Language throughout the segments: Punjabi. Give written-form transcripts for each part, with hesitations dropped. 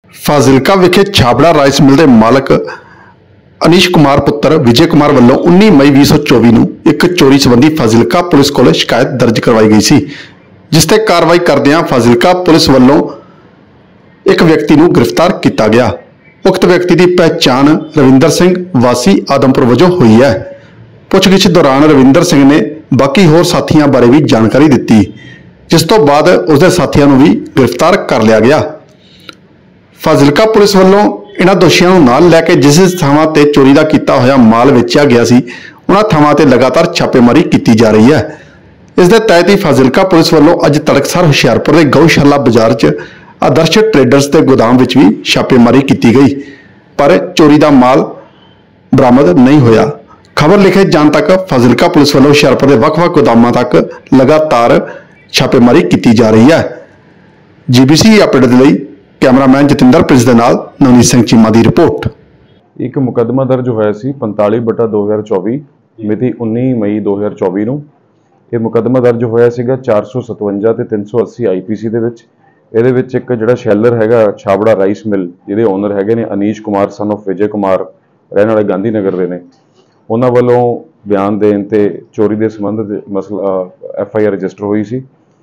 ਫਾਜ਼ਿਲਕਾ ਵਿਖੇ ਛਾਬੜਾ ਰਾਈਸ ਮਿਲ ਦੇ ਮਾਲਕ ਅਨੀਸ਼ ਕੁਮਾਰ ਪੁੱਤਰ ਵਿਜੇ ਕੁਮਾਰ ਵੱਲੋਂ 19 ਮਈ 2024 ਨੂੰ ਇੱਕ ਚੋਰੀ ਸੰਬੰਧੀ ਫਾਜ਼ਿਲਕਾ ਪੁਲਿਸ ਕੋਲ ਸ਼ਿਕਾਇਤ ਦਰਜ ਕਰਵਾਈ ਗਈ ਸੀ, ਜਿਸ ਤੇ ਕਾਰਵਾਈ ਕਰਦਿਆਂ ਫਾਜ਼ਿਲਕਾ ਪੁਲਿਸ ਵੱਲੋਂ ਇੱਕ ਵਿਅਕਤੀ ਨੂੰ ਗ੍ਰਿਫਤਾਰ ਕੀਤਾ ਗਿਆ। ਉਕਤ ਵਿਅਕਤੀ ਦੀ ਪਹਿਚਾਣ ਰਵਿੰਦਰ ਸਿੰਘ ਵਾਸੀ ਆਦਮਪੁਰ ਵਜੋਂ ਹੋਈ ਹੈ। ਪੁੱਛਗਿੱਛ ਦੌਰਾਨ ਰਵਿੰਦਰ ਸਿੰਘ ਨੇ ਬਾਕੀ ਹੋਰ ਸਾਥੀਆਂ ਬਾਰੇ ਵੀ ਜਾਣਕਾਰੀ ਦਿੱਤੀ, ਜਿਸ ਤੋਂ ਬਾਅਦ ਉਸਦੇ ਸਾਥੀਆਂ ਨੂੰ ਵੀ ਗ੍ਰਿਫਤਾਰ ਕਰ ਲਿਆ ਗਿਆ। ਫਾਜ਼ਿਲਕਾ ਪੁਲਿਸ ਵੱਲੋਂ ਇਹਨਾਂ ਦੋਸ਼ੀਆਂ ਨੂੰ ਨਾਲ ਲੈ ਕੇ ਜਿਸ ਥਾਵਾਂ ਤੇ ਚੋਰੀ ਦਾ ਕੀਤਾ ਹੋਇਆ ਮਾਲ ਵੇਚਿਆ ਗਿਆ ਸੀ, ਉਹਨਾਂ ਥਾਵਾਂ ਤੇ ਲਗਾਤਾਰ ਛਾਪੇਮਾਰੀ ਕੀਤੀ ਜਾ ਰਹੀ ਹੈ। ਇਸ ਦੇ ਤਹਿਤ ਹੀ ਫਾਜ਼ਿਲਕਾ ਪੁਲਿਸ ਵੱਲੋਂ ਅੱਜ ਤੜਕਸਾਰ ਹੁਸ਼ਿਆਰਪੁਰ ਦੇ ਗਊਸ਼ਾਲਾ ਬਾਜ਼ਾਰ 'ਚ ਆਦਰਸ਼ ਟ੍ਰੇਡਰਸ ਦੇ ਗੋਦਾਮ ਵਿੱਚ ਵੀ ਛਾਪੇਮਾਰੀ ਕੀਤੀ ਗਈ, ਪਰ ਚੋਰੀ ਦਾ ਮਾਲ ਬਰਾਮਦ ਨਹੀਂ ਹੋਇਆ। ਖਬਰ ਲਿਖੇ ਜਾਣ ਤੱਕ ਫਾਜ਼ਿਲਕਾ ਪੁਲਿਸ ਵੱਲੋਂ ਹੁਸ਼ਿਆਰਪੁਰ ਦੇ ਵੱਖ-ਵੱਖ ਗੋਦਾਮਾਂ ਤੱਕ ਲਗਾਤਾਰ ਛਾਪੇਮਾਰੀ ਕੀਤੀ ਜਾ ਰਹੀ ਹੈ। ਜੀਬੀਸੀ ਅਪਡੇਟ ਦੇ ਲਈ ਕੈਮਰਾਮੈਨ ਜਤਿੰਦਰ ਪ੍ਰਿੰਸ ਦੇ ਨਾਲ ਨਵਨੀਤ ਸਿੰਘ ਚੀਮਾ ਦੀ ਰਿਪੋਰਟ। ਇੱਕ ਮੁਕੱਦਮਾ ਦਰਜ ਹੋਇਆ ਸੀ 45/2024 ਮਿਤੀ 19 ਮਈ 2024 ਨੂੰ। ਇਹ ਮੁਕੱਦਮਾ ਦਰਜ ਹੋਇਆ ਸੀਗਾ 457 ਤੇ 380 ਆਈਪੀਸੀ ਦੇ ਵਿੱਚ। ਇਹਦੇ ਵਿੱਚ ਇੱਕ ਜਿਹੜਾ ਸ਼ੈਲਰ ਹੈਗਾ ਛਾਬੜਾ ਰਾਈਸ ਮਿਲ, ਜਿਹਦੇ ਓਨਰ ਹੈਗੇ ਨੇ ਅਨੀਸ਼ ਕੁਮਾਰ ਸਨ ਆਫ ਵਿਜੇ ਕੁਮਾਰ, ਰਹਿਣ ਵਾਲੇ ਗਾਂਧੀ ਨਗਰ ਦੇ ਨੇ, ਉਹਨਾਂ ਵੱਲੋਂ ਬਿਆਨ ਦੇਣ ਤੇ ਚੋਰੀ ਦੇ ਸੰਬੰਧ ਦੇ ਮਸਲਾ FIR ਰਜਿਸਟਰ ਹੋਈ ਸੀ।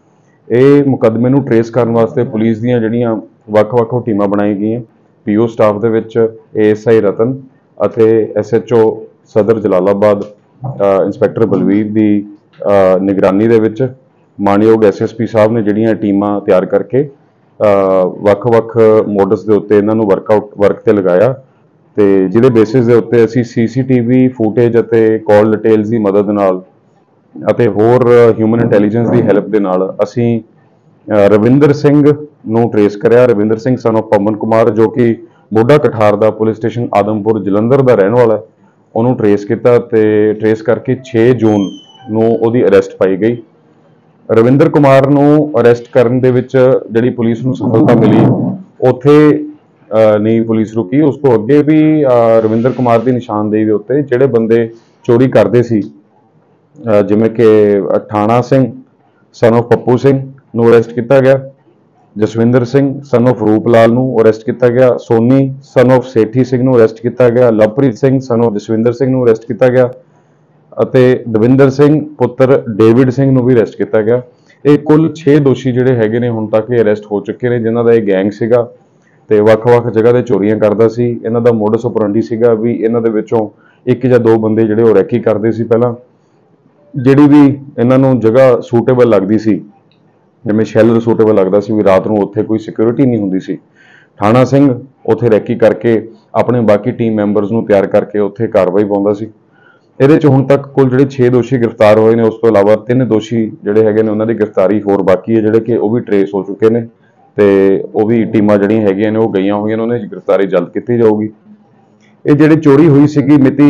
ਇਹ ਮੁਕੱਦਮੇ ਨੂੰ ਟਰੇਸ ਕਰਨ ਵਾਸਤੇ ਪੁਲਿਸ ਦੀਆਂ ਜਿਹੜੀਆਂ ਵੱਖ-ਵੱਖ ਟੀਮਾਂ ਬਣਾਈ ਗਈਆਂ, PO ਸਟਾਫ ਦੇ ਵਿੱਚ ASI ਰਤਨ ਅਤੇ SHO ਸਦਰ ਜਲਾਲਾਬਾਦ ਇੰਸਪੈਕਟਰ ਬਲਵੀਰ ਦੀ ਨਿਗਰਾਨੀ ਦੇ ਵਿੱਚ ਮਾਨਯੋਗ SSP ਸਾਹਿਬ ਨੇ ਜਿਹੜੀਆਂ ਟੀਮਾਂ ਤਿਆਰ ਕਰਕੇ ਵੱਖ-ਵੱਖ ਮੋਡਸ ਦੇ ਉੱਤੇ ਇਹਨਾਂ ਨੂੰ ਵਰਕ ਤੇ ਲਗਾਇਆ, ਤੇ ਜਿਹਦੇ ਬੇਸਿਸ ਦੇ ਉੱਤੇ ਅਸੀਂ CCTV ਫੁਟੇਜ ਅਤੇ ਕਾਲ ਡਿਟੇਲਸ ਦੀ ਮਦਦ ਨਾਲ ਅਤੇ ਹੋਰ ਹਿਊਮਨ ਇੰਟੈਲੀਜੈਂਸ ਦੀ ਹੈਲਪ ਦੇ ਨਾਲ ਅਸੀਂ ਰਵਿੰਦਰ ਸਿੰਘ ਨੂੰ ਟਰੇਸ ਕਰਿਆ। ਰਵਿੰਦਰ ਸਿੰਘ ਸਨ ਆਫ ਪਵਨ ਕੁਮਾਰ, ਜੋ ਕਿ ਮੋਢਾ ਕਠਾਰ ਦਾ ਪੁਲਿਸ ਸਟੇਸ਼ਨ ਆਦਮਪੁਰ ਜਲੰਧਰ ਦਾ ਰਹਿਣ ਵਾਲਾ, ਉਹਨੂੰ ਟਰੇਸ ਕੀਤਾ ਤੇ ਟਰੇਸ ਕਰਕੇ 6 ਜੂਨ ਨੂੰ ਉਹਦੀ ਅਰੈਸਟ ਪਾਈ ਗਈ। ਰਵਿੰਦਰ ਕੁਮਾਰ ਨੂੰ ਅਰੈਸਟ ਕਰਨ ਦੇ ਵਿੱਚ ਜਿਹੜੀ ਪੁਲਿਸ ਨੂੰ ਸਫਲਤਾ ਮਿਲੀ, ਉੱਥੇ ਨਹੀਂ ਪੁਲਿਸ ਰੁਕੀ। ਉਸ ਤੋਂ ਅੱਗੇ ਵੀ ਰਵਿੰਦਰ ਕੁਮਾਰ ਦੀ ਨਿਸ਼ਾਨਦੇਹੀ ਦੇ ਉੱਤੇ ਜਿਹੜੇ ਬੰਦੇ ਚੋਰੀ ਕਰਦੇ ਸੀ, ਜਿਵੇਂ ਕਿ ਠਾਣਾ ਸਿੰਘ ਸਨ ਆਫ ਪੱਪੂ ਸਿੰਘ ਨੂੰ ਅਰੈਸਟ ਕੀਤਾ ਗਿਆ, ਜਸਵਿੰਦਰ ਸਿੰਘ ਸਨ ਆਫ ਰੂਪਲਾਲ ਨੂੰ ਅਰੈਸਟ ਕੀਤਾ ਗਿਆ, ਸੋਨੀ ਸਨ ਆਫ ਸੇਠੀ ਸਿੰਘ ਨੂੰ ਅਰੈਸਟ ਕੀਤਾ ਗਿਆ, ਲਵਪ੍ਰੀਤ ਸਿੰਘ ਸਨ ਆਫ ਜਸਵਿੰਦਰ ਸਿੰਘ ਨੂੰ ਅਰੈਸਟ ਕੀਤਾ ਗਿਆ ਅਤੇ ਦਵਿੰਦਰ ਸਿੰਘ ਪੁੱਤਰ ਡੇਵਿਡ ਸਿੰਘ ਨੂੰ ਵੀ ਅਰੈਸਟ ਕੀਤਾ ਗਿਆ। ਇਹ ਕੁੱਲ 6 ਦੋਸ਼ੀ ਜਿਹੜੇ ਹੈਗੇ ਨੇ ਹੁਣ ਤੱਕ ਇਹ ਅਰੈਸਟ ਹੋ ਚੁੱਕੇ ਨੇ, ਜਿਨ੍ਹਾਂ ਦਾ ਇਹ ਗੈਂਗ ਸੀਗਾ ਤੇ ਵੱਖ-ਵੱਖ ਜਗ੍ਹਾ ਤੇ ਚੋਰੀਆਂ ਕਰਦਾ ਸੀ। ਇਹਨਾਂ ਦਾ ਮੋਡਸ ਆਪਰੈਂਡੀ ਸੀਗਾ ਵੀ ਇਹਨਾਂ ਦੇ ਵਿੱਚੋਂ 1 ਜਾਂ 2 ਬੰਦੇ ਜਿਹੜੇ ਉਹ ਰੈਕੀ ਕਰਦੇ ਸੀ। ਪਹਿਲਾਂ ਜਿਹੜੀ ਵੀ ਇਹਨਾਂ ਨੂੰ ਜਗ੍ਹਾ ਸੂਟੇਬਲ ਲੱਗਦੀ ਸੀ, ਜਿਵੇਂ ਸ਼ੈਲਰ ਸੂਟੇਬਲ ਲੱਗਦਾ ਸੀ ਵੀ ਰਾਤ ਨੂੰ ਉੱਥੇ ਕੋਈ ਸਿਕਿਉਰਿਟੀ ਨਹੀਂ ਹੁੰਦੀ ਸੀ, ਠਾਣਾ ਸਿੰਘ ਉੱਥੇ ਰੈਕੀ ਕਰਕੇ ਆਪਣੇ ਬਾਕੀ ਟੀਮ ਮੈਂਬਰਸ ਨੂੰ ਤਿਆਰ ਕਰਕੇ ਉੱਥੇ ਕਾਰਵਾਈ ਪਾਉਂਦਾ ਸੀ। ਇਹਦੇ 'ਚ ਹੁਣ ਤੱਕ ਕੁੱਲ ਜਿਹੜੇ 6 ਦੋਸ਼ੀ ਗ੍ਰਿਫਤਾਰ ਹੋਏ ਨੇ, ਉਸ ਤੋਂ ਇਲਾਵਾ 3 ਦੋਸ਼ੀ ਜਿਹੜੇ ਹੈਗੇ ਨੇ ਉਹਨਾਂ ਦੀ ਗ੍ਰਿਫਤਾਰੀ ਹੋਰ ਬਾਕੀ ਹੈ, ਜਿਹੜੇ ਕਿ ਉਹ ਵੀ ਟਰੇਸ ਹੋ ਚੁੱਕੇ ਨੇ ਤੇ ਉਹ ਵੀ ਟੀਮਾਂ ਜਿਹੜੀਆਂ ਹੈਗੀਆਂ ਨੇ ਉਹ ਗਈਆਂ ਹੋਈਆਂ ਨੇ, ਉਹਨਾਂ ਦੀ ਗ੍ਰਿਫਤਾਰੀ ਜਲਦ ਕੀਤੀ ਜਾਊਗੀ। ਇਹ ਜਿਹੜੀ ਚੋਰੀ ਹੋਈ ਸੀਗੀ ਮਿਤੀ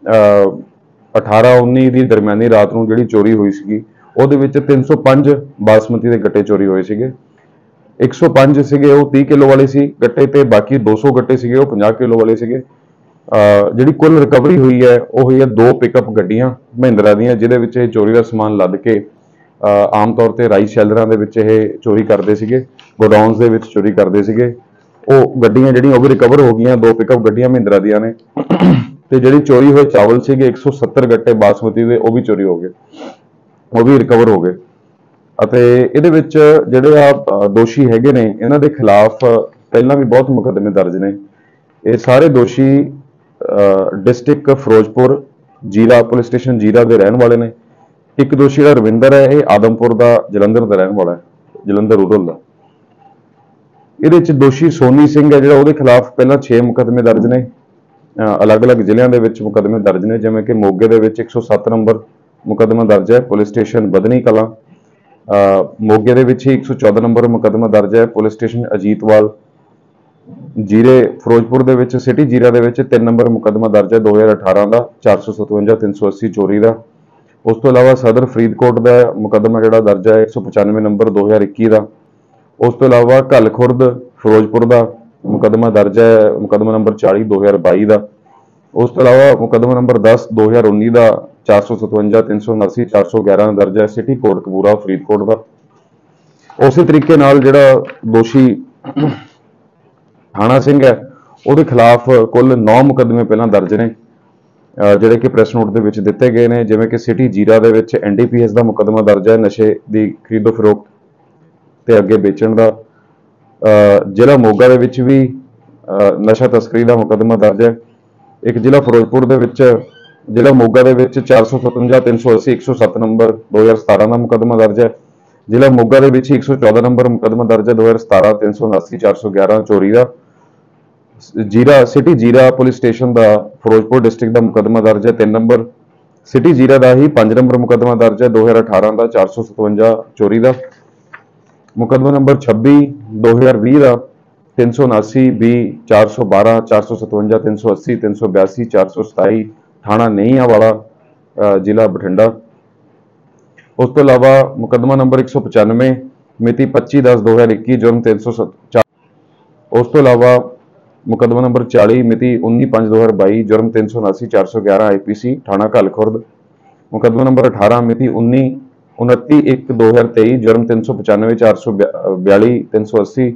18-19 ਦੀ ਦਰਮਿਆਨੀ ਰਾਤ ਨੂੰ ਜਿਹੜੀ ਚੋਰੀ ਹੋਈ ਸੀਗੀ, ਉਹਦੇ ਵਿੱਚ 305 ਬਾਸਮਤੀ ਦੇ ਗੱਟੇ ਚੋਰੀ ਹੋਏ ਸੀਗੇ। 105 ਸੀਗੇ ਉਹ 30 ਕਿਲੋ ਵਾਲੇ ਸੀ ਗੱਟੇ, ਤੇ ਬਾਕੀ 200 ਗੱਟੇ ਸੀਗੇ ਉਹ 50 ਕਿਲੋ ਵਾਲੇ ਸੀਗੇ। ਜਿਹੜੀ ਕੁੱਲ ਰਿਕਵਰੀ ਹੋਈ ਹੈ ਉਹ ਹੋਈ ਹੈ 2 ਪਿਕਅਪ ਗੱਡੀਆਂ ਮਹਿੰਦਰਾ ਦੀਆਂ, ਜਿਹਦੇ ਵਿੱਚ ਇਹ ਚੋਰੀ ਦਾ ਸਮਾਨ ਲੱਦ ਕੇ ਆਮ ਤੌਰ ਤੇ ਰਾਈਸ ਸ਼ੈਲਰਾਂ ਦੇ ਵਿੱਚ ਇਹ ਚੋਰੀ ਕਰਦੇ ਸੀਗੇ, ਗੋਡਾਊਨਸ ਦੇ ਵਿੱਚ ਚੋਰੀ ਕਰਦੇ ਸੀਗੇ। ਉਹ ਗੱਡੀਆਂ ਜਿਹੜੀਆਂ ਉਹ ਵੀ ਰਿਕਵਰ ਹੋ ਗਈਆਂ, 2 ਪਿਕਅਪ ਗੱਡੀਆਂ ਮਹਿੰਦਰਾ ਦੀਆਂ ਨੇ। ਤੇ ਜਿਹੜੀ ਚੋਰੀ ਹੋਏ ਚਾਵਲ ਸੀਗੇ 170 ਗੱਟੇ ਬਾਸਮਤੀ ਦੇ, ਉਹ ਵੀ ਚੋਰੀ ਹੋ ਗਏ, ਉਹ ਵੀ ਰਿਕਵਰ ਹੋ ਗਏ। ਅਤੇ ਇਹਦੇ ਵਿੱਚ ਜਿਹੜੇ ਆ ਦੋਸ਼ੀ ਹੈਗੇ ਨੇ, ਇਹਨਾਂ ਦੇ ਖਿਲਾਫ ਪਹਿਲਾਂ ਵੀ ਬਹੁਤ ਮੁਕੱਦਮੇ ਦਰਜ ਨੇ। ਇਹ ਸਾਰੇ ਦੋਸ਼ੀ ਡਿਸਟ੍ਰਿਕਟ ਫਿਰੋਜ਼ਪੁਰ ਜੀਰਾ ਪੁਲਿਸ ਸਟੇਸ਼ਨ ਜੀਰਾ ਦੇ ਰਹਿਣ ਵਾਲੇ ਨੇ। ਇੱਕ ਦੋਸ਼ੀ ਜਿਹੜਾ ਰਵਿੰਦਰ ਹੈ, ਇਹ ਆਦਮਪੁਰ ਦਾ ਜਲੰਧਰ ਦਾ ਰਹਿਣ ਵਾਲਾ ਹੈ, ਜਲੰਧਰ ਰੂਰਲ ਦਾ। ਇਹਦੇ ਵਿੱਚ ਦੋਸ਼ੀ ਸੋਨੀ ਸਿੰਘ ਹੈ ਜਿਹੜਾ, ਉਹਦੇ ਖਿਲਾਫ ਪਹਿਲਾਂ 6 ਮੁਕੱਦਮੇ ਦਰਜ ਨੇ, ਅਲੱਗ-ਅਲੱਗ ਜ਼ਿਲ੍ਹਿਆਂ ਦੇ ਵਿੱਚ ਮੁਕੱਦਮੇ ਦਰਜ ਨੇ, ਜਿਵੇਂ ਕਿ ਮੋਗੇ ਦੇ ਵਿੱਚ 107 ਨੰਬਰ ਮੁਕੱਦਮਾ ਦਰਜ ਹੈ, ਪੁਲਿਸ ਸਟੇਸ਼ਨ ਬਦਨੀ ਕਲਾਂ। ਮੋਗੇ ਦੇ ਵਿੱਚ ਹੀ 114 ਨੰਬਰ ਮੁਕੱਦਮਾ ਦਰਜ ਹੈ, ਪੁਲਿਸ ਸਟੇਸ਼ਨ ਅਜੀਤਵਾਲ। ਜੀਰੇ ਫਿਰੋਜ਼ਪੁਰ ਦੇ ਵਿੱਚ ਸਿਟੀ ਜੀਰਾ ਦੇ ਵਿੱਚ 3 ਨੰਬਰ ਮੁਕੱਦਮਾ ਦਰਜ ਹੈ 2018 ਦਾ, 457 380 ਚੋਰੀ ਦਾ। ਉਸ ਤੋਂ ਇਲਾਵਾ ਸਦਰ ਫਰੀਦਕੋਟ ਦਾ ਮੁਕੱਦਮਾ ਜਿਹੜਾ ਦਰਜ ਹੈ 195 ਨੰਬਰ 2021 ਦਾ। ਉਸ ਤੋਂ ਇਲਾਵਾ ਘੱਲ ਖੁਰਦ ਫਿਰੋਜ਼ਪੁਰ ਦਾ ਮੁਕੱਦਮਾ ਦਰਜ ਹੈ, ਮੁਕੱਦਮਾ ਨੰਬਰ 40 2022 ਦਾ। ਉਸ ਤੋਂ ਇਲਾਵਾ ਮੁਕੱਦਮਾ ਨੰਬਰ 10 2019 ਦਾ 457 379 411 ਦਰਜ ਹੈ ਸਿਟੀ ਕੋਟਕਪੂਰਾ ਫਰੀਦਕੋਟ ਦਾ। ਉਸੇ ਤਰੀਕੇ ਨਾਲ ਜਿਹੜਾ ਦੋਸ਼ੀ ਥਾਣਾ ਸਿੰਘ ਹੈ ਉਹਦੇ ਖਿਲਾਫ ਕੁੱਲ 9 ਮੁਕੱਦਮੇ ਪਹਿਲਾਂ ਦਰਜ ਨੇ, ਜਿਹੜੇ ਕਿ ਪ੍ਰੈਸ ਨੋਟ ਦੇ ਵਿੱਚ ਦਿੱਤੇ ਗਏ ਨੇ। ਜਿਵੇਂ ਕਿ ਸਿਟੀ ਜੀਰਾ ਦੇ ਵਿੱਚ NDPS ਦਾ ਮੁਕੱਦਮਾ ਦਰਜ ਹੈ ਨਸ਼ੇ ਦੀ ਖਰੀਦੋ ਫਰੋਖਤ ਤੇ ਅੱਗੇ ਵੇਚਣ ਦਾ। ਜ਼ਿਲ੍ਹਾ ਮੋਗਾ ਦੇ ਵਿੱਚ ਵੀ ਨਸ਼ਾ ਤਸਕਰੀ ਦਾ ਮੁਕੱਦਮਾ ਦਰਜ ਹੈ। ਇੱਕ ਜ਼ਿਲ੍ਹਾ ਫਿਰੋਜ਼ਪੁਰ ਦੇ ਵਿੱਚ, ਜ਼ਿਲ੍ਹਾ ਮੋਗਾ ਦੇ ਵਿੱਚ 457 380 107 ਨੰਬਰ 2017 ਦਾ ਮੁਕੱਦਮਾ ਦਰਜ ਹੈ। ਜ਼ਿਲ੍ਹਾ ਮੋਗਾ ਦੇ ਵਿੱਚ 114 ਨੰਬਰ ਮੁਕੱਦਮਾ ਦਰਜ ਹੈ 2017 379 411 ਚੋਰੀ ਦਾ। Zira city Zira police station ਦਾ ਫਿਰੋਜ਼ਪੁਰ ਡਿਸਟ੍ਰਿਕਟ ਦਾ ਮੁਕੱਦਮਾ ਦਰਜ ਹੈ 3 ਨੰਬਰ। ਸਿਟੀ ਜੀਰਾ ਦਾ ਹੀ 5 ਨੰਬਰ ਮੁਕੱਦਮਾ ਦਰਜ ਹੈ 2018 ਦਾ 457 ਚੋਰੀ ਦਾ। ਮੁਕੱਦਮਾ ਨੰਬਰ 26 2020 ਦਾ 379 20 412 457 380 382 427 ਥਾਣਾ ਨਈਆਂ ਵਾਲਾ ਜ਼ਿਲ੍ਹਾ ਬਠਿੰਡਾ। ਉਸ ਤੋਂ ਇਲਾਵਾ ਮੁਕੱਦਮਾ ਨੰਬਰ 195 ਮਿਤੀ 25/10/2021 ਜੁਰਮ 304। ਉਸ ਤੋਂ ਇਲਾਵਾ ਮੁਕੱਦਮਾ ਨੰਬਰ 40 ਮਿਤੀ 19/5/2022 ਜੁਰਮ 379 411 IPC ਥਾਣਾ ਘੱਲ ਖੁਰਦ। ਮੁਕੱਦਮਾ ਨੰਬਰ 18 ਮਿਤੀ 29/1/2023 ਜੁਰਮ 395 442 380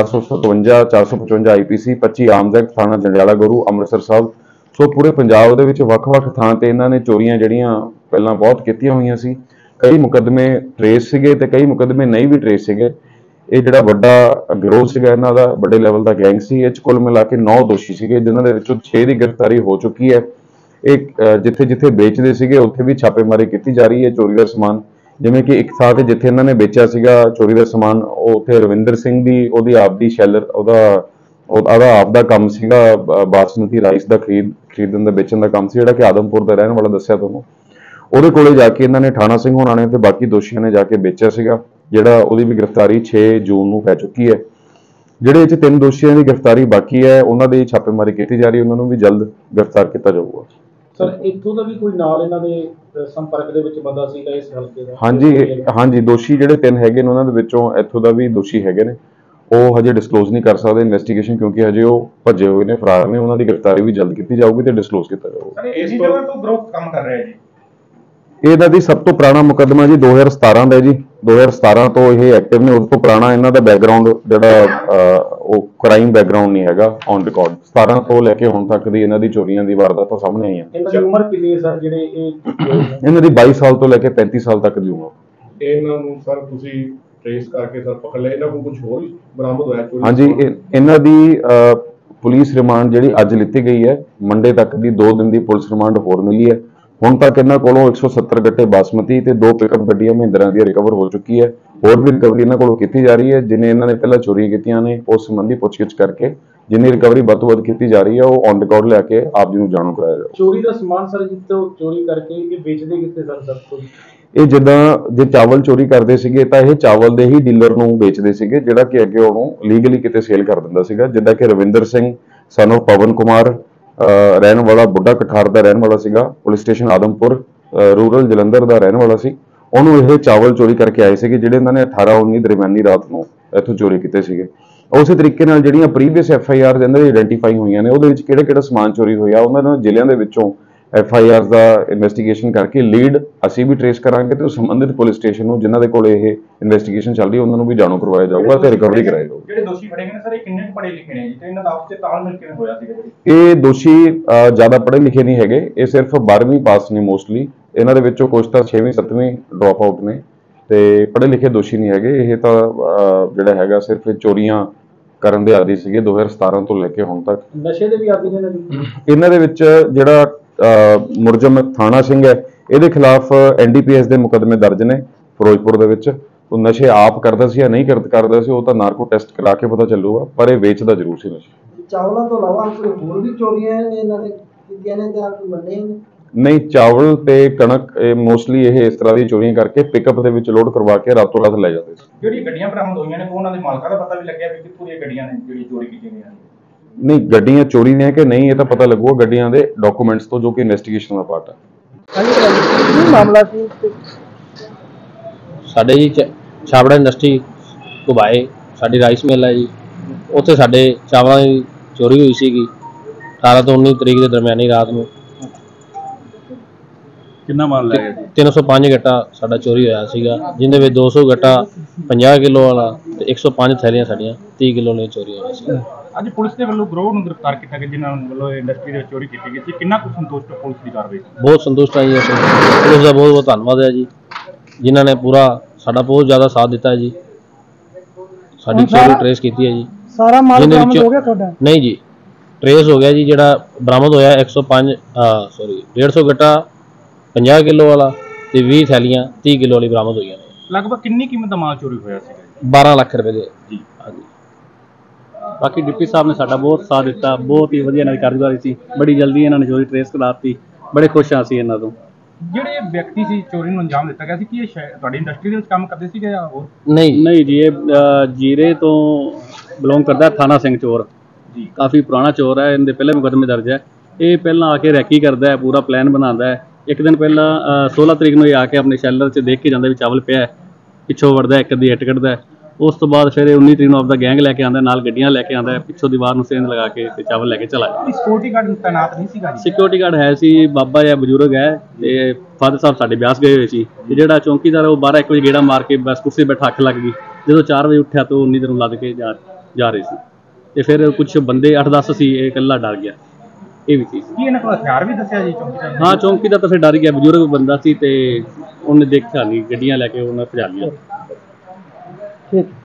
457 455 IPC 25 ਆਰਮਜ਼ ਐਕਟ ਥਾਣਾ ਜੰਡਿਆਲਾ ਗੁਰੂ ਅੰਮ੍ਰਿਤਸਰ ਸਾਹਿਬ। ਸੋ ਪੂਰੇ ਪੰਜਾਬ ਦੇ ਵਿੱਚ ਵੱਖ-ਵੱਖ ਥਾਂ ਤੇ ਇਹਨਾਂ ਨੇ ਚੋਰੀਆਂ ਜਿਹੜੀਆਂ ਪਹਿਲਾਂ ਬਹੁਤ ਕੀਤੀਆਂ ਹੋਈਆਂ ਸੀ। ਕਈ ਮੁਕੱਦਮੇ ਟਰੇਸ ਸੀਗੇ ਤੇ ਕਈ ਮੁਕੱਦਮੇ ਨਹੀਂ ਵੀ ਟਰੇਸ ਸੀਗੇ। ਇਹ ਜਿਹੜਾ ਵੱਡਾ ਗਿਰੋਹ ਸੀਗਾ ਇਹਨਾਂ ਦਾ, ਵੱਡੇ ਲੈਵਲ ਦਾ ਗੈਂਗ ਸੀ। ਇਹ 'ਚ ਕੁੱਲ ਮਿਲਾ ਕੇ 9 ਦੋਸ਼ੀ ਸੀਗੇ, ਜਿਨ੍ਹਾਂ ਦੇ ਵਿੱਚੋਂ 6 ਦੀ ਗ੍ਰਿਫਤਾਰੀ ਹੋ ਚੁੱਕੀ ਹੈ। ਇਹ ਜਿੱਥੇ-ਜਿੱਥੇ ਵੇਚਦੇ ਸੀਗੇ ਉੱਥੇ ਵੀ ਛਾਪੇਮਾਰੀ ਕੀਤੀ ਜਾ ਰਹੀ ਹੈ ਚੋਰੀ ਦਾ ਸਮਾਨ। ਜਿਵੇਂ ਕਿ ਇੱਕ ਥਾਂ ਤੇ ਜਿੱਥੇ ਇਹਨਾਂ ਨੇ ਵੇਚਿਆ ਸੀਗਾ ਚੋਰੀ ਦਾ ਸਮਾਨ, ਉਹ ਉੱਥੇ ਰਵਿੰਦਰ ਸਿੰਘ ਦੀ ਉਹਦੀ ਆਪਦੀ ਸ਼ੈਲਰ ਉਹਦਾ ਆਪਦਾ ਕੰਮ ਸੀਗਾ, ਬਾਸਮਤੀ ਰਾਈਸ ਦਾ ਖਰੀਦਣ ਦਾ ਵੇਚਣ ਦਾ ਕੰਮ ਸੀ, ਜਿਹੜਾ ਕਿ ਆਦਮਪੁਰ ਦਾ ਰਹਿਣ ਵਾਲਾ ਦੱਸਿਆ ਤੁਹਾਨੂੰ। ਉਹਦੇ ਕੋਲੇ ਜਾ ਕੇ ਇਹਨਾਂ ਨੇ ਥਾਣਾ ਸਿੰਘ ਹੋਣਾ ਨੇ ਤੇ ਬਾਕੀ ਦੋਸ਼ੀਆਂ ਨੇ ਜਾ ਕੇ ਵੇਚਿਆ ਸੀਗਾ, ਜਿਹੜਾ ਉਹਦੀ ਵੀ ਗ੍ਰਿਫਤਾਰੀ 6 ਜੂਨ ਨੂੰ ਪੈ ਚੁੱਕੀ ਹੈ। ਜਿਹੜੇ ਇਹ 'ਚ 3 ਦੋਸ਼ੀਆਂ ਦੀ ਗ੍ਰਿਫਤਾਰੀ ਬਾਕੀ ਹੈ, ਉਹਨਾਂ ਦੀ ਛਾਪੇਮਾਰੀ ਕੀਤੀ ਜਾ ਰਹੀ ਹੈ, ਉਹਨਾਂ ਨੂੰ ਵੀ ਜਲਦ ਗ੍ਰਿਫਤਾਰ ਕੀਤਾ ਜਾਊਗਾ। ਸਰ ਇੱਥੋਂ ਦਾ ਵੀ ਕੋਈ ਨਾਲ ਇਹਨਾਂ ਦੇ ਸੰਪਰਕ ਦੇ ਵਿੱਚ ਬੰਦਾ ਸੀਗਾ ਇਸ ਹਲਕੇ ਦਾ? ਹਾਂਜੀ, ਦੋਸ਼ੀ ਜਿਹੜੇ 3 ਹੈਗੇ ਨੇ ਉਹਨਾਂ ਦੇ ਵਿੱਚੋਂ ਇੱਥੋਂ ਦਾ ਵੀ ਦੋਸ਼ੀ ਹੈਗੇ ਨੇ। ਉਹ ਹਜੇ ਡਿਸਕਲੋਜ਼ ਨਹੀਂ ਕਰ ਸਕਦੇ ਇਨਵੈਸਟੀਗੇਸ਼ਨ, ਕਿਉਂਕਿ ਹਜੇ ਉਹ ਭੱਜੇ ਹੋਏ ਨੇ, ਫਰਾਰ ਨੇ। ਉਹਨਾਂ ਦੀ ਗ੍ਰਿਫਤਾਰੀ ਵੀ ਜਲਦ ਕੀਤੀ ਜਾਊਗੀ ਤੇ ਡਿਸਕਲੋਜ਼ ਕੀਤਾ ਜਾਊਗਾ। ਸਰ ਇਸ ਜਗ੍ਹਾ ਤੋਂ ਗਰੁੱਪ ਕੰਮ ਕਰ ਰਿਹਾ ਜੀ? ਇਹਦਾ ਦੀ ਸਭ ਤੋਂ ਪੁਰਾਣਾ ਮੁਕੱਦਮਾ ਜੀ 2017 ਦਾ ਜੀ। 2017 ਤੋਂ ਇਹ ਐਕਟਿਵ ਨੇ। ਉਸ ਤੋਂ ਪੁਰਾਣਾ ਇਹਨਾਂ ਦਾ ਬੈਕਗ੍ਰਾਉਂਡ ਜਿਹੜਾ ਉਹ ਕ੍ਰਾਈਮ ਬੈਕਗ੍ਰਾਉਂਡ ਨਹੀਂ ਹੈਗਾ ਔਨ ਰਿਕਾਰਡ। 17 ਤੋਂ ਲੈ ਕੇ ਹੁਣ ਤੱਕ ਦੀ ਇਹਨਾਂ ਦੀ ਚੋਰੀਆਂ ਦੀ ਵਾਰਦਾਤਾਂ ਸਾਹਮਣੇ ਆਈਆਂ। ਇਹਨਾਂ ਦੀ ਉਮਰ ਕਿੰਨੀ ਹੈ ਸਰ ਜਿਹੜੇ ਇਹ? ਇਹਨਾਂ ਦੀ 22 ਸਾਲ ਤੋਂ ਲੈ ਕੇ 35 ਸਾਲ ਤੱਕ ਦੀ ਉਮਰ। ਇਹਨਾਂ ਨੂੰ ਸਰ ਤੁਸੀਂ ਟ੍ਰੇਸ ਕਰਕੇ ਸਰ ਪਕੜ ਲਿਆ, ਇਹਨਾਂ ਕੋਲ ਕੁਝ ਹੋਰ ਵੀ ਬਰਾਮਦ ਹੋਇਆ ਚੋਰੀ? ਹਾਂਜੀ, ਇਹਨਾਂ ਦੀ ਪੁਲਿਸ ਰਿਮਾਂਡ ਜਿਹੜੀ ਅੱਜ ਲਿੱਤੀ ਗਈ ਹੈ, ਮੰਡੇ ਤੱਕ ਦੀ 2 ਦਿਨ ਦੀ ਪੁਲਿਸ ਰਿਮਾਂਡ ਹੋਰ ਮਿਲੀ ਹੈ। ਹੁਣ ਤੱਕ ਇਹਨਾਂ ਕੋਲੋਂ 170 ਗੱਟੇ ਬਾਸਮਤੀ ਤੇ 2 ਪਿਕਅਪ ਗੱਡੀਆਂ ਮਹਿੰਦਰਾ ਦੀ ਰਿਕਵਰ ਹੋ ਚੁੱਕੀ ਹੈ। ਹੋਰ ਵੀ ਰਿਕਵਰੀ ਇਹਨਾਂ ਕੋਲੋਂ ਕੀਤੀ ਜਾ ਰਹੀ ਹੈ। ਜਿਨੇ ਇਹਨਾਂ ਨੇ ਪਹਿਲਾਂ ਚੋਰੀਆਂ ਕੀਤੀਆਂ ਨੇ ਉਸ ਸੰਬੰਧੀ ਪੁੱਛਗਿੱਛ ਕਰਕੇ ਜਿੰਨੀ ਰਿਕਵਰੀ ਵੱਧ ਤੋਂ ਵੱਧ ਕੀਤੀ ਜਾ ਰਹੀ ਹੈ ਉਹ ਔਨ ਰਿਕਾਰਡ ਲੈ ਕੇ ਆਪ ਜੀ ਨੂੰ ਜਾਣੂ ਕਰਾਇਆ ਜਾਊਗਾ। ਚੋਰੀ ਦਾ ਸਮਾਨ ਸਰ ਜਿੱਥੋਂ ਚੋਰੀ ਕਰਕੇ ਇਹ ਵੇਚਦੇ ਕਿੱਥੇ ਸਰ? ਇਹ ਜਿੱਦਾਂ ਜੇ ਚਾਵਲ ਚੋਰੀ ਕਰਦੇ ਸੀਗੇ ਤਾਂ ਇਹ ਚਾਵਲ ਦੇ ਹੀ ਡੀਲਰ ਨੂੰ ਵੇਚਦੇ ਸੀਗੇ, ਜਿਹੜਾ ਕਿ ਅੱਗੇ ਉਹਨੂੰ ਲੀਗਲੀ ਕਿਤੇ ਸੇਲ ਕਰ ਦਿੰਦਾ ਸੀਗਾ। ਜਿੱਦਾਂ ਕਿ ਰਵਿੰਦਰ ਸਿੰਘ ਸਨ ਆਫ ਪਵਨ ਕੁਮਾਰ ਰਹਿਣ ਵਾਲਾ ਬੁੱਢਾ ਕਠਾਰ ਦਾ ਰਹਿਣ ਵਾਲਾ ਸੀਗਾ, police station Adampur rural Jalandhar ਦਾ ਰਹਿਣ ਵਾਲਾ ਸੀ। ਉਹਨੂੰ ਇਹ ਚਾਵਲ ਚੋਰੀ ਕਰਕੇ ਆਏ ਸੀਗੇ, ਜਿਹੜੇ ਇਹਨਾਂ ਨੇ 18-19 ਦਰਮਿਆਨੀ ਰਾਤ ਨੂੰ ਇੱਥੋਂ ਚੋਰੀ ਕੀਤੇ ਸੀਗੇ। ਉਸੇ ਤਰੀਕੇ ਨਾਲ ਜਿਹੜੀਆਂ ਪ੍ਰੀਵੀਅਸ FIR ਇਹਨਾਂ ਦੀ ਆਇਡੈਂਟੀਫਾਈ ਹੋਈਆਂ ਨੇ, ਉਹਦੇ ਵਿੱਚ ਕਿਹੜਾ ਸਮਾਨ ਚੋਰੀ ਹੋਇਆ ਉਹਨਾਂ ਦੇ ਜ਼ਿਲ੍ਹਿਆਂ ਦੇ ਵਿੱਚੋਂ FIRs ਦਾ ਇਨਵੈਸਟੀਗੇਸ਼ਨ ਕਰਕੇ ਲੀਡ ਅਸੀਂ ਵੀ ਟ੍ਰੇਸ ਕਰਾਂਗੇ ਤੇ ਸੰਬੰਧਿਤ ਪੁਲਿਸ ਸਟੇਸ਼ਨ ਨੂੰ ਜਿਨ੍ਹਾਂ ਦੇ ਕੋਲ ਇਹ ਇਨਵੈਸਟੀਗੇਸ਼ਨ ਚੱਲ ਰਹੀ ਉਹਨਾਂ ਨੂੰ ਵੀ ਜਾਣੂ ਕਰਵਾਇਆ ਜਾਊਗਾ ਤੇ ਰਿਕਵਰੀ ਕਰਾਈ ਜਾਊਗੀ। ਜਿਹੜੇ ਦੋਸ਼ੀ ਫੜੇ ਗਏ ਨੇ ਸਰ ਇਹ ਕਿੰਨੇ ਪੜ੍ਹੇ ਲਿਖੇ ਨੇ ਜੀ ਤੇ ਇਹਨਾਂ ਦਾ ਆਪਸ ਵਿੱਚ ਤਾਲਮੇਲ ਕਿਵੇਂ ਹੋਇਆ ਸੀਗਾ? ਇਹ ਦੋਸ਼ੀ ਜ਼ਿਆਦਾ ਪੜ੍ਹੇ ਲਿਖੇ ਨਹੀਂ ਹੈਗੇ, ਇਹ ਸਿਰਫ 12ਵੀਂ ਪਾਸ ਨੇ ਮੋਸਟਲੀ। ਇਹਨਾਂ ਦੇ ਵਿੱਚੋਂ ਕੁਝ ਤਾਂ 6ਵੀਂ 7ਵੀਂ ਡ੍ਰੌਪ ਆਊਟ ਨੇ ਤੇ ਪੜ੍ਹੇ ਲਿਖੇ ਦੋਸ਼ੀ ਨਹੀਂ ਹੈਗੇ। ਇਹ ਤਾਂ ਜਿਹੜਾ ਹੈਗਾ ਸਿਰਫ ਚੋਰੀਆਂ ਕਰਨ ਦੇ ਆਦੀ ਸੀਗੇ 2017 ਤੋਂ ਲੈ ਕੇ ਹੁਣ ਤੱਕ। ਨਸ਼ੇ ਦੇ ਵੀ ਆਦੀ ਨੇ ਇਹਨਾਂ ਦੇ ਵਿੱਚ ਜਿਹੜਾ ਮੁਰਜਮ ਥਾਣਾ ਸਿੰਘ ਹੈ, ਇਹਦੇ ਖਿਲਾਫ NDPS ਦੇ ਮੁਕੱਦਮੇ ਦਰਜ ਨੇ ਫਿਰੋਜ਼ਪੁਰ ਦੇ ਵਿੱਚ। ਉਹ ਨਸ਼ੇ ਆਪ ਕਰਦਾ ਸੀ ਜਾਂ ਨਹੀਂ ਕਰਦਾ ਸੀ ਉਹ ਤਾਂ ਨਾਰਕੋ ਟੈਸਟ ਕਰਾ ਕੇ ਪਤਾ ਚੱਲੂਗਾ, ਪਰ ਇਹ ਵੇਚਦਾ ਜ਼ਰੂਰ ਸੀ ਨਸ਼ੇ। ਚਾਵਲਾਂ ਤੋਂ ਇਲਾਵਾ ਕੋਈ ਹੋਰ ਵੀ ਚੋਰੀਆਂ ਇਹਨਾਂ ਨੇ ਕੀਤੀਆਂ ਨੇ ਜਾਂ ਕੋਈ ਮੰਨੇ ਨਹੀਂ, ਚਾਵਲ ਤੇ ਕਣਕ ਮੋਸਟਲੀ ਇਹ ਇਸ ਤਰ੍ਹਾਂ ਦੀ ਚੋਰੀਆਂ ਕਰਕੇ ਪਿਕਅਪ ਦੇ ਵਿੱਚ ਲੋਡ ਕਰਵਾ ਕੇ ਰਾਤੋਂ ਰਾਤ ਲੈ ਜਾਂਦੇ ਸੀ। ਜਿਹੜੀ ਗੱਡੀਆਂ ਬਰਾਮਦ ਹੋਈਆਂ ਨੇ ਉਹਨਾਂ ਦੇ ਮਾਲਕਾਂ ਦਾ ਪਤਾ ਵੀ ਲੱਗਿਆ ਵੀ ਕਿੱਥੋਂ ਦੀਆਂ ਗੱਡੀਆਂ ਨੇ ਜਿਹੜੀ ਚੋਰੀ ਕੀਤੀਆਂ ਗਈਆਂ? ਨਹੀਂ, ਗੱਡੀਆਂ ਚੋਰੀ ਦੀਆਂ ਕਿ ਨਹੀਂ ਇਹ ਤਾਂ ਪਤਾ ਲੱਗੂਗਾ ਗੱਡੀਆਂ ਦੇ ਡਾਕੂਮੈਂਟਸ ਤੋਂ, ਜੋ ਕਿ ਇਨਵੈਸਟੀਗੇਸ਼ਨ ਦਾ ਪਾਰਟ ਹੈ। ਕੀ ਮਾਮਲਾ ਸੀ? ਸਾਡੇ ਜੀ ਛਾਬੜਾ ਇੰਡਸਟਰੀ ਘੁਬਾਏ ਸਾਡੀ ਰਾਈਸ ਮਿਲ ਹੈ ਜੀ, ਉੱਥੇ ਸਾਡੇ ਚਾਵਲਾਂ ਦੀ ਚੋਰੀ ਹੋਈ ਸੀਗੀ 18 ਤੋਂ 19 ਤਰੀਕ ਦੇ ਦਰਮਿਆਨੀ ਰਾਤ ਨੂੰ। ਕਿੰਨਾ ਮਾਲ ਲੈ ਗਏ? 305 ਗੱਟਾ ਸਾਡਾ ਚੋਰੀ ਹੋਇਆ ਸੀਗਾ, ਜਿਹਦੇ ਵਿੱਚ 200 ਗੱਟਾ 50 ਕਿਲੋ ਵਾਲਾ ਤੇ 105 ਥੈਲੀਆਂ ਸਾਡੀਆਂ 30 ਕਿਲੋ ਨੇ ਚੋਰੀ ਹੋਈਆਂ ਸੀ। ਅੱਜ ਪੁਲਿਸ ਦੇ ਵੱਲੋਂ ਗਰੋਹ ਨੂੰ ਗ੍ਰਿਫਤਾਰ ਕੀਤਾ ਗਿਆ ਜਿਨ੍ਹਾਂ ਵੱਲੋਂ ਇੰਡਸਟਰੀ ਦੇ ਵਿੱਚ ਚੋਰੀ ਕੀਤੀ ਗਈ ਸੀ। ਕਿੰਨਾ ਕੁ ਸੰਤੁਸ਼ਟ ਹੋ ਪੁਲਿਸ ਦੀ ਕਾਰਵਾਈ? ਬਹੁਤ ਸੰਤੁਸ਼ਟ ਹਾਂ ਜੀ ਅਸੀਂ। ਪੁਲਿਸ ਦਾ ਬਹੁਤ ਬਹੁਤ ਧੰਨਵਾਦ ਹੈ ਜੀ, ਜਿਨ੍ਹਾਂ ਨੇ ਪੂਰਾ ਸਾਡਾ ਬਹੁਤ ਜ਼ਿਆਦਾ ਸਾਥ ਦਿੱਤਾ ਹੈ ਜੀ। ਸਾਡੀ ਚੋਰੀ ਟਰੇਸ ਕੀਤੀ ਹੈ ਜੀ। ਸਾਰਾ ਮਾਲ ਜਿਹਦੇ ਬਰਾਮਦ ਵਿੱਚੋਂ- ਹੋ ਗਿਆ ਤੁਹਾਡਾ? ਨਹੀਂ ਜੀ, ਟਰੇਸ ਹੋ ਗਿਆ ਜੀ। ਜਿਹੜਾ ਬਰਾਮਦ ਹੋਇਆ 150 ਗੱਟਾ 50 ਕਿਲੋ ਵਾਲਾ ਤੇ 20 ਥੈਲੀਆਂ 30 ਕਿਲੋ ਵਾਲੀ ਬਰਾਮਦ ਹੋਈਆਂ ਨੇ। ਲਗਭਗ ਕਿੰਨੀ ਕੀਮਤ ਦਾ ਮਾਲ ਚੋਰੀ ਹੋਇਆ ਸੀ? 12 ਲੱਖ ਰੁਪਏ ਦੇ ਜੀ। ਹਾਂਜੀ। ਬਾਕੀ ਡਿਪਟੀ ਸਾਹਿਬ ਨੇ ਸਾਡਾ ਬਹੁਤ ਸਾਥ ਦਿੱਤਾ, ਬਹੁਤ ਹੀ ਵਧੀਆ ਇਹਨਾਂ ਦੀ ਕਾਰਗੁਜ਼ਾਰੀ ਸੀ। ਬੜੀ ਜਲਦੀ ਇਹਨਾਂ ਨੇ ਚੋਰੀ ਟਰੇਸ ਕਰਾਤੀ, ਬੜੇ ਖੁਸ਼ ਹਾਂ ਅਸੀਂ ਇਹਨਾਂ ਤੋਂ। ਜਿਹੜੇ ਵਿਅਕਤੀ ਸੀ ਚੋਰੀ ਨੂੰ ਅੰਜਾਮ ਦਿੱਤਾ ਗਿਆ ਸੀ, ਕੀ ਇਹ ਤੁਹਾਡੀ ਇੰਡਸਟਰੀ ਦੇ ਵਿੱਚ ਕੰਮ ਕਰਦੇ ਸੀਗੇ ਜਾਂ ਹੋਰ? ਨਹੀਂ ਜੀ, ਇਹ ਜੀਰੇ ਤੋਂ ਬਿਲੋਂਗ ਕਰਦਾ ਹੈ, ਥਾਣਾ ਸਿੰਘ ਚੋਰ ਜੀ। ਕਾਫੀ ਪੁਰਾਣਾ ਚੋਰ ਹੈ, ਇਹਦੇ ਪਹਿਲੇ ਮੁਕੱਦਮੇ ਦਰਜ ਹੈ। ਇਹ ਪਹਿਲਾਂ ਆ ਕੇ ਰੈਕੀ ਕਰਦਾ ਹੈ, ਪੂਰਾ ਪਲਾਨ ਬਣਾਉਂਦਾ ਹੈ। ਇੱਕ ਦਿਨ ਪਹਿਲਾਂ 16 ਤਰੀਕ ਨੂੰ ਇਹ ਆ ਕੇ ਆਪਣੇ ਸ਼ੈਲਰ 'ਚ ਦੇਖ ਕੇ ਜਾਂਦਾ ਵੀ ਚਾਵਲ ਪਿਆ ਹੈ, ਪਿੱਛੋਂ ਵੜਦਾ ਇੱਕ ਅੱਧੀ ਇੱਟ ਕੱਢਦਾ। ਉਸ ਤੋਂ ਬਾਅਦ ਫਿਰ 19 ਤਰੀਕ ਨੂੰ ਆਪਦਾ ਗੈਂਗ ਲੈ ਕੇ ਆਉਂਦਾ, ਨਾਲ ਗੱਡੀਆਂ ਲੈ ਕੇ ਆਉਂਦਾ, ਪਿੱਛੋਂ ਦੀਵਾਰ ਨੂੰ ਸੇਂਧ ਲਗਾ ਕੇ ਤੇ ਚਾਵਲ ਲੈ ਕੇ ਚਲਾ ਜਾਂਦਾ। ਸਿਕਿਉਰਿਟੀ ਗਾਰਡ ਤੈਨਾਤ ਨਹੀਂ ਸੀਗਾ ਜੀ? ਸਿਕਿਉਰਿਟੀ ਗਾਰਡ ਹੈ ਸੀ, ਬਾਬਾ ਜਾਂ ਬਜ਼ੁਰਗ ਹੈ ਤੇ ਫਾਦਰ ਸਾਹਿਬ ਸਾਡੇ ਬਿਆਸ ਗਏ ਹੋਏ ਸੀ ਤੇ ਜਿਹੜਾ ਚੌਂਕੀਦਾਰ ਉਹ 12-1 ਵਜੇ ਗੇੜਾ ਮਾਰ ਕੇ ਬਸ ਕੁਰਸੀ ਬੈਠਾ ਅੱਖ ਲੱਗ ਗਈ। ਜਦੋਂ 4 ਵਜੇ ਉੱਠਿਆ ਤਾਂ ਉਹ 19 ਦਿਨ ਲੱਦ ਕੇ ਜਾ ਰਹੇ ਸੀ ਤੇ ਫਿਰ ਕੁਝ ਬੰਦੇ 8-10 ਸੀ, ਇਹ ਇਕੱਲਾ ਡਰ ਗਿਆ। ਇਹ ਵੀ ਚੀਜ਼ ਕੀ ਇਹਨਾਂ ਕੋਲ ਹਥਿਆਰ ਵੀ ਦੱਸਿਆ ਜੀ ਚੌਂਕੀਦਾਰ ਨੇ? ਹਾਂ, ਚੌਂਕੀਦਾਰ ਤਾਂ ਫਿਰ ਡਰ ਗਿਆ, ਬਜ਼ੁਰਗ ਬੰਦਾ ਸੀ ਤੇ ਉਹਨੇ ਦੇਖਿਆ ਨਹੀਂ, ਗੱਡੀਆਂ ਲੈ ਕੇ ਉਹਨੇ ਭਜਾ ਲਿਆ। ਠੀਕ।